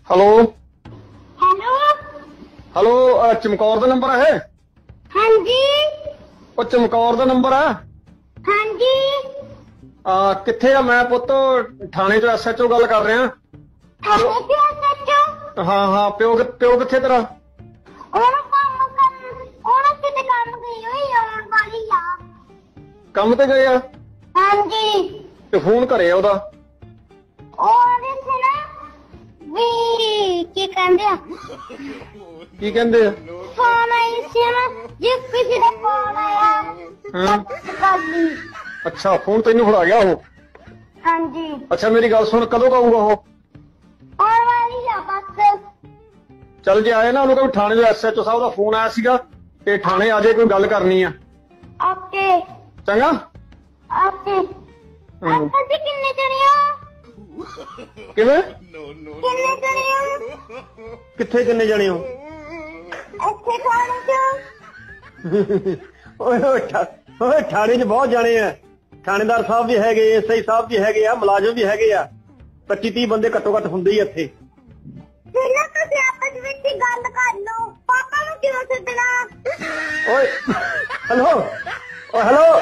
Hello hello. Hello Chamkaur का number है? हाँ जी। ਉਹ ਚਮਕੌਰ ਦਾ ਨੰਬਰ ਆ? हाँ जी। ਕਿੱਥੇ ਆ? ਮੈਂ ਪੁੱਤ ਥਾਣੇ ਚੋਂ SHO ਗੱਲ ਕਰ ਰਿਹਾ। थाने से सच्चो। ਹਾਂ ਹਾਂ, ਪਿਓ ਕਿੱਥੇ ਤੇਰਾ? और कितने काम गई हुई और वाली यार। ਕੰਮ ਤੇ ਗਏ ਆ? हाँ जी। ਤੇ ਫੋਨ ਘਰੇ ਆ ਉਹਦਾ? और इसे ना भी क्या कहते हैं? ਕੀ ਕਹਿੰਦੇ ਆ? फोन आई से ना जिस किसी का फोन आया ਹਾਂ। कर ली। ਅੱਛਾ, ਫੋਨ ਤੈਨੂੰ ਫੜਾ ਗਿਆ ਉਹ? हाँ जी। ਅੱਛਾ ਮੇਰੀ ਗੱਲ ਸੁਣ, ਕਦੋਂ ਆਊਗਾ ਉਹ? और वाली या बस। ਚੱਲ ਜੇ ਆਏ ਨਾ ਉਹਨੂੰ ਕਹੋ ਥਾਣੇ ਦੇ SHO ਸਾਹਿਬ ਦਾ ਫੋਨ ਆਇਆ ਸੀਗਾ ਤੇ ਥਾਣੇ ਆ ਜੇ, ਕੋਈ ਗੱਲ ਕਰਨੀ ਆ। ओके ਚੰਗਾ? ओके। अंकल जी कितने जने हो? ਕਿਵੇਂ? कितने जने हो? ਕਿੱਥੇ ਕਿੰਨੇ ਜਣੇ ਹੋ? अच्छे खाने जो। ਓਏ ਥਾਣੇ 'ਚ ਬਹੁਤ ਜਾਣੇ ਆ। ਥਾਣੇਦਾਰ ਸਾਹਿਬ ਵੀ ਹੈਗੇ, SI ਸਾਹਿਬ ਵੀ ਹੈਗੇ ਆ, ਮੁਲਾਜ਼ਮ ਵੀ ਹੈਗੇ ਆ। 25-30 ਬੰਦੇ ਘੱਟੋ ਘੱਟ ਹੁੰਦੇ ਹੀ ਇੱਥੇ। ਪਹਿਲਾਂ ਤੁਸੀਂ ਆਪਸ ਵਿੱਚ ਹੀ ਗੱਲ ਕਰ ਲਓ, ਪਾਪਾ ਨੂੰ ਕਿਉਂ ਸੱਦਣਾ? ਓਏ ਹੈਲੋ, ਓ ਹੈਲੋ,